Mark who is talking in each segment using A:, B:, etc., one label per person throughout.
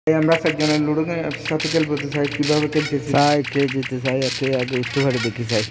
A: আমরা চারজনের লুডো সাথে খেলবো তো চাই কিভাবে খেলতেছি
B: চাই কে জিতে চাই আর কে আগে উঠতে পারে দেখি চাই।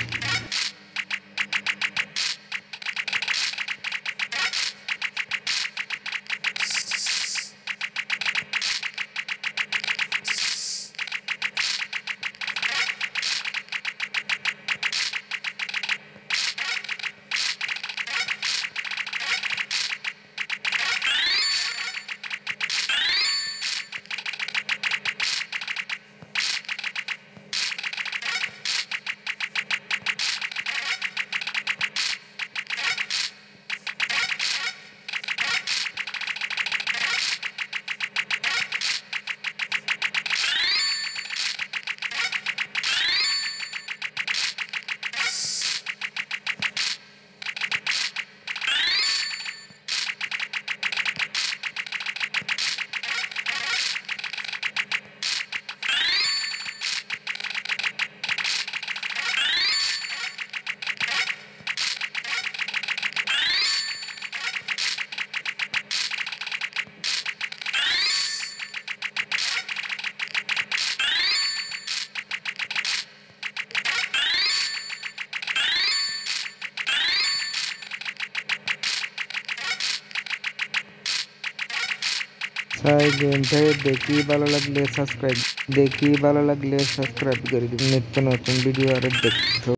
B: চাই গেমটা দেখি ভালো লাগলে সাবস্ক্রাইব করে দিন নিত্য নতুন ভিডিও আরো দেখতে।